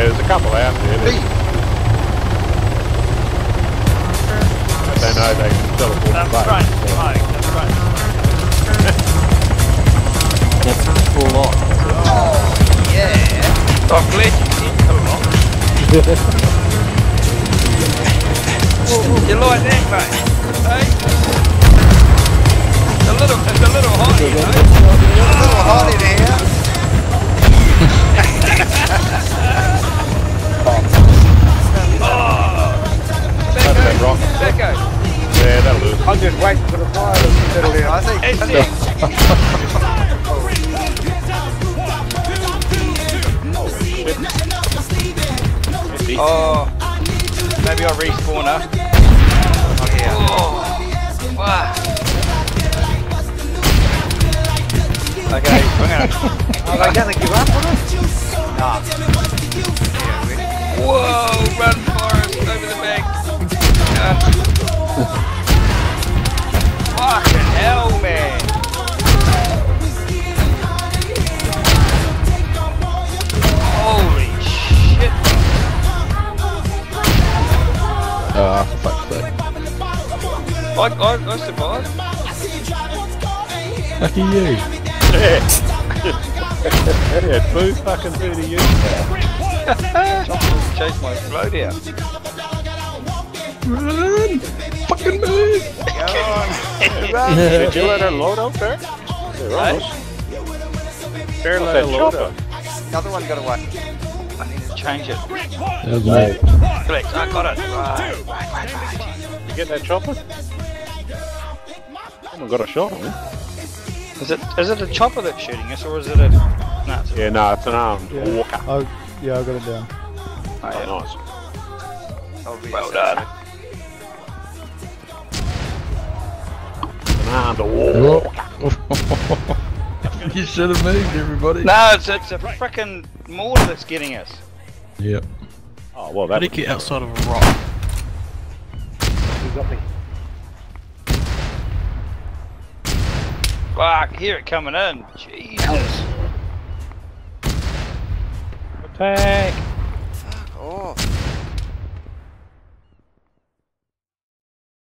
there's a couple out there. But they know they can teleport the boat. That's full on. Oh, yeah. I'm glad you did pull off. You like that, mate? Hey? It's a little hot here, mate. A little hot in here. Becco. Yeah, that'll do it. I'm just waiting for the fire to settle in. I think. Oh, maybe I'll respawn her. Oh, yeah. Oh, wow. Okay, Are they going to give up on it? Nah. whoa, run Forrest, over the bank. Fucking hell, man. Holy shit. Ah, for fuck's sake. I survived. Lucky you. Yeah, boo fucking boo to you. Chase my float out. Run! Fucking move! Did you let her load out there? Fair let her load out. Another one got away. I need to change it. That was me. Correct, I got it. Right. You get that chopper? Someone got a shot on him. Is it a chopper that's shooting us, or is it a... No, it's a... Yeah, no, it's an armed walker. Oh, yeah, I got it down. Oh, yeah. Oh, nice. Well done. An armed walker. You should have moved, everybody. No, it's a frickin' mortar that's getting us. Yep. Oh, well, How that do you get outside of a rock? You got me. Fuck, hear it coming in. Jesus. attack. Fuck off.